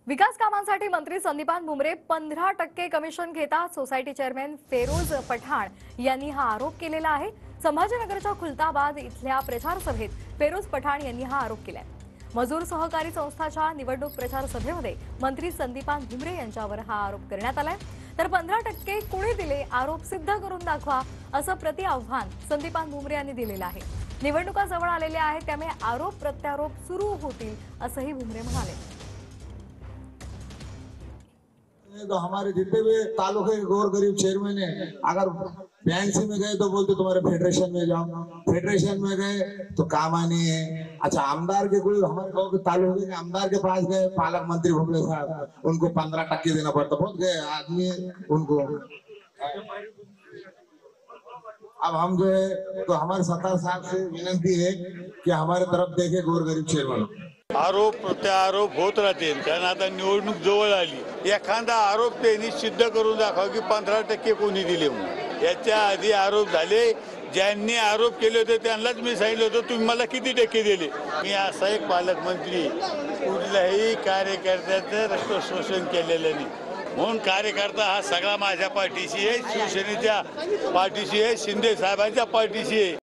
विकास कामांसाठी मंत्री संदीपान भुमरे 15% कमिशन घेतात. सोसायटी चेअरमॅन फेरोज पठाण यांनी हा आरोप केलेला आहे. संभाजीनगरच्या खुलताबाद इथल्या प्रचार सभेत फेरोज पठाण यांनी हा आरोप केलाय. मजूर सहकारी संस्थाच्या निवडणूक प्रचार सभेमध्ये मंत्री संदीपान भुमरे यांच्यावर हा आरोप करण्यात आलाय. तर 15% कोणी दिले, आरोप सिद्ध करून दाखवा, असं प्रतिआव्हान संदीपान भुमरे यांनी दिलेलं आहे. निवडणुका जवळ आलेल्या आहेत, त्यामुळे आरोप प्रत्यारोप सुरू होतील, असंही भुमरे म्हणाले. तो हमारे जितने भी तालुके गोर गरीब चेयरमैन है, अगर बैंक में गए तो बोलते तुम्हारे फेडरेशन में जाओ, फेडरेशन में गए तो काम नहीं है। अच्छा, आमदार के कोई हमारे गांव के तालुके के आमदार के पास गए, पालक मंत्री भुमरे साहब, उनको 15% देना पड़ता, बहुत गए आदमी उनको। अब हम जो है तो हमारे सत्तार साहब से विनंती है कि हमारे तरफ देखे गोर गरीब चेयरमैन। आरोप प्रत्यारोप होत राहतील, कारण आता निवडणूक जवळ आली। एखादा आरोप त्यांनी सिद्ध करून दाखवा की 15% कोणी दिले म्हणून। याच्या आधी आरोप झाले, ज्यांनी आरोप केले होते त्यांनाच मी सांगितलं होतं तुम्ही मला किती टक्के दिले। मी असा एक पालकमंत्री कुठल्याही कार्यकर्त्याचं रक्त शोषण केलेलं नाही, म्हणून कार्यकर्ता हा सगळा माझ्या पाठीशी आहे, शिवसेनेच्या पाठीशी आहे, शिंदे साहेबांच्या पाठीशी आहे।